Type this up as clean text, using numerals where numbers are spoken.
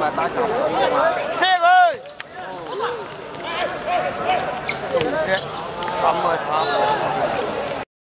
嘛打球。 射佢！ 仲啫，咁啊慘。